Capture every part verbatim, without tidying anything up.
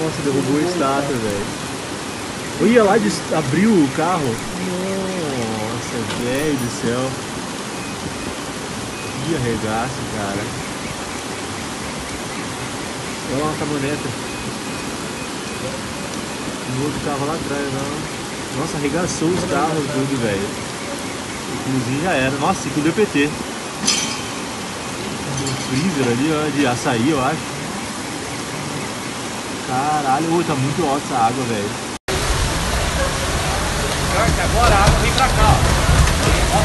Nossa, derrubou a estátua, velho. Olha lá, de... abriu o carro. Nossa, velho do céu. Que arregaço, cara. Olha lá uma caminhoneta. O outro carro lá atrás, não. Nossa, arregaçou os carros tudo, velho. Inclusive já era. Nossa, isso tudo deu P T. Um freezer ali, ó, de açaí, eu acho. Caralho, oh, tá muito alta essa água, velho. Agora a água vem pra cá, ó.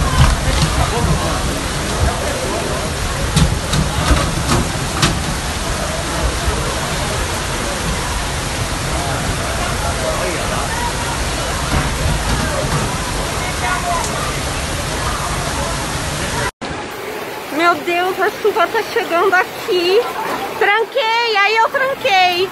Meu Deus, a chuva tá chegando aqui. Tranquei, aí eu tranquei.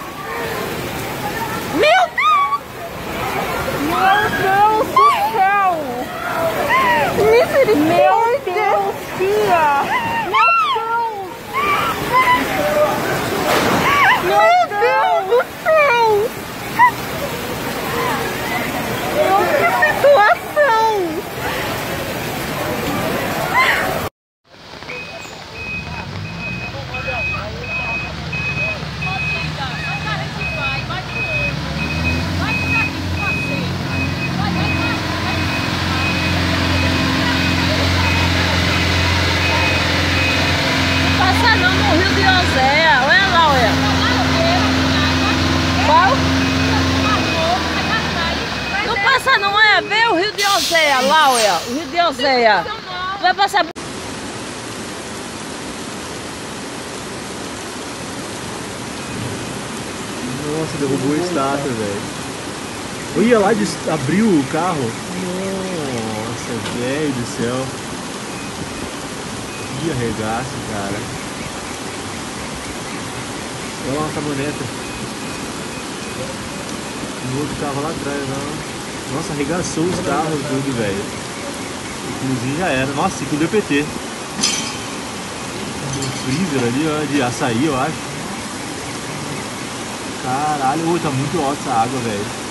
Meu Deus! Meu Deus do céu! Misericórdia! Meu Deus, tia! Meu Deus! Meu Deus do céu! Que situação! Passa não é? Vê o Rio de Oséia lá, olha. O Rio de Oséia. Vai passar. Nossa, derrubou a estátua, velho. Olha lá, de... abriu o carro. Nossa, velho do céu. Que arregaço, cara. Olha lá uma caminhoneta. O outro carro lá atrás, não. Nossa, arregaçou os carros tudo, velho. Inclusive já era. Nossa, isso tudo deu P T. Um freezer ali, ó, de açaí, eu acho. Caralho, oh, tá muito alta essa água, velho.